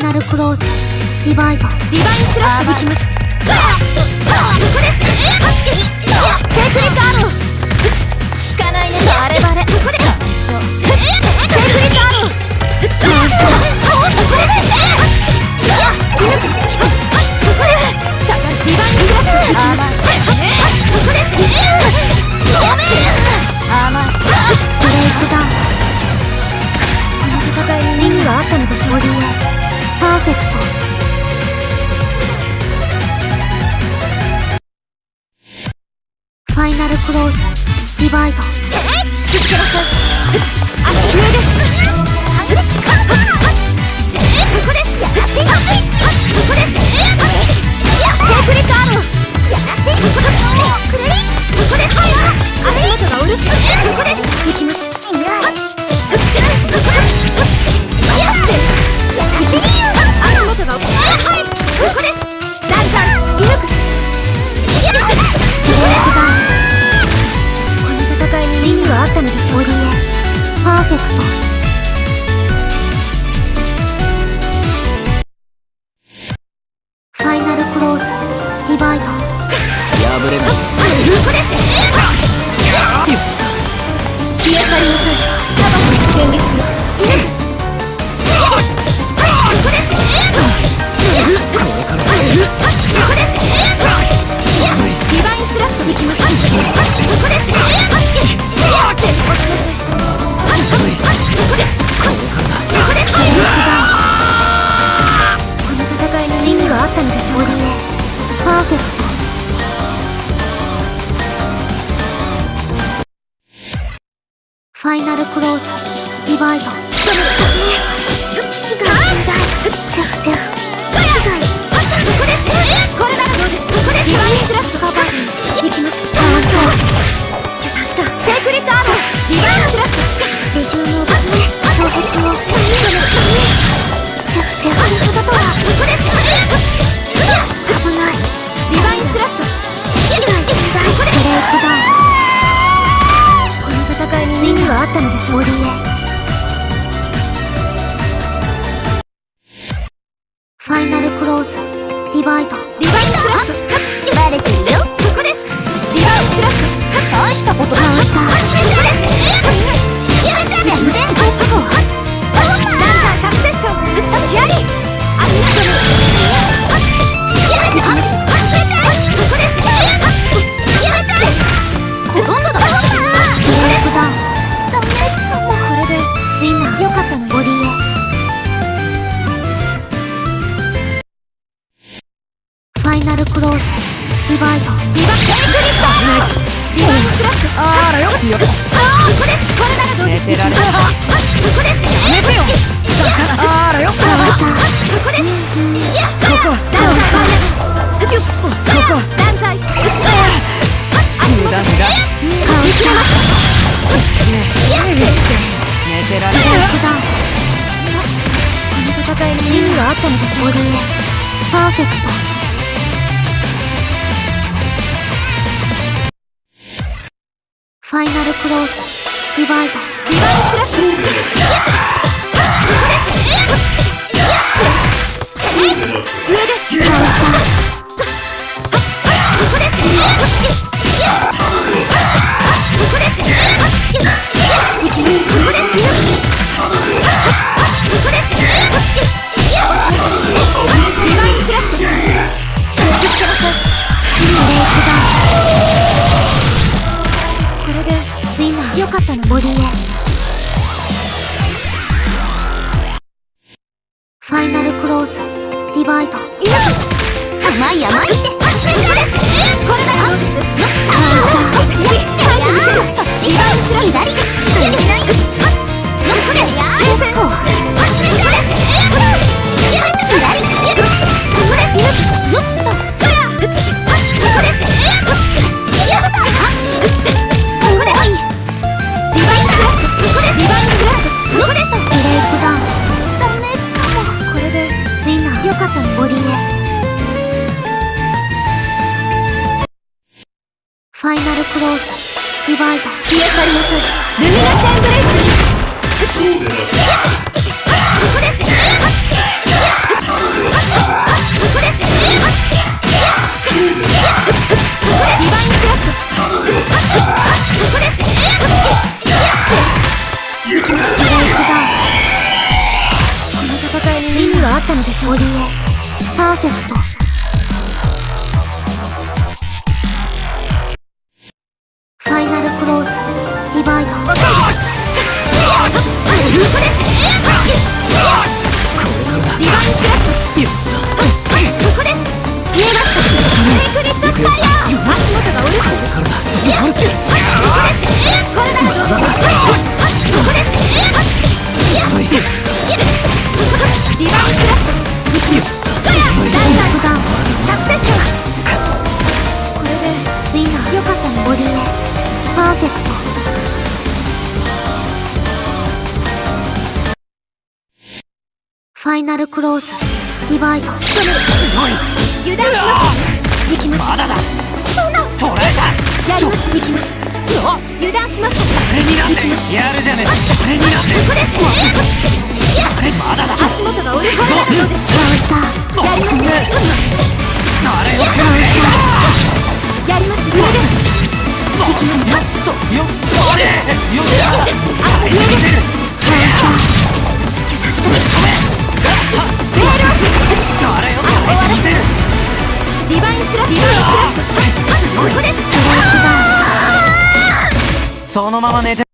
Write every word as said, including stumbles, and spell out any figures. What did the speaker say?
イナルクローズディバイドディバインスラッシュできます。ここです。セークリットアロー効かないね。バレバレここでセークリットアローこれでここでディバインスラッシュできます。ここですごめん甘いブレイクダウン。この戦いに意味があったのでしょう。パーフェクト。ファイナルクローズディバイド。えっ気付けなさい。あ、上です。ここです。ここです。セークリットアローここです。ここです。足元がおるす。ここです。行きます。足元がはいここです。ダンサーデュークこの戦いに意味があったのでしょう。パーフェクト。ファイナルクローズディバイド。破れました。消え去りなさい。サバの戦慄よ。ディバインスラッシュできます。この戦いに意味があったのでしょう。パーフェクト。ファイナルクローズディバイド。被害甚大。セフセフ被害。これならどうですか。ディバインスラッシュカバーできます。かわそう油断した。セークリットアローディバインスラッシュレジュームを障壁をセフセフこととは危ない。ディバインスラッシュ被害甚大。ブレイクダウン。戦いに意味があったのでしょう。ファイナルクローズディバイド。ディバインスラッシュバレてるよ。そこです。ディバインスラッシュ大したことない。やめた全然ここはダンサー着セッションスキャリーアシストルやめたここですやめた今度だ。ブレイクダウン。ダメかも。これでウィンナーよかったのボディへ。ファイナルクローズディバイド。ディバセークリットアローディバインスラッシュ。あらよよあここです。これならどうです。ここです。やめてよ。あらよここです。いやここダンサーギュッとここダンサー足元で見切れました。寝てられる。この戦いに意味があったのでしょう。パーフェクト。ファイナルクローズディバイド。ディバインスラッシュ上です。カウンターここです。これでウィンナーよかったのボディへ。ファイナルクローズディバイド。甘い甘いってこれならどうです。左通じない。これやー結構よかったのボディへ。ファイナルクローズディバイド。消え去りなさい。ルミナシェンブレイス。ここです。 意はあったのでしょう。堀江パーフェクト。ファイナルクローズディバイド。リバインクラット。やったここです。見えました。メイクリップスパイアー。足元が折れる。これからだ。そこあるってこれならどうでしょう。ここです。リバインクラット。ダンダンダン着セッション。これでウィンナーよかったね。堀江パーフェクト。ファイナルクローズディバイド。すごい油断します。いきます。まだだ。そんな捕らえた。やります。いきます。油断します。それになんでやるじゃねえ。それになんでここですね。それまだだ。足元が折れる。そうです。やります。あれよやります。上です。いきます。よっあれよっあ上です。そう油断して止めリバインスラット。リバインスラット。ここです。そのまま寝て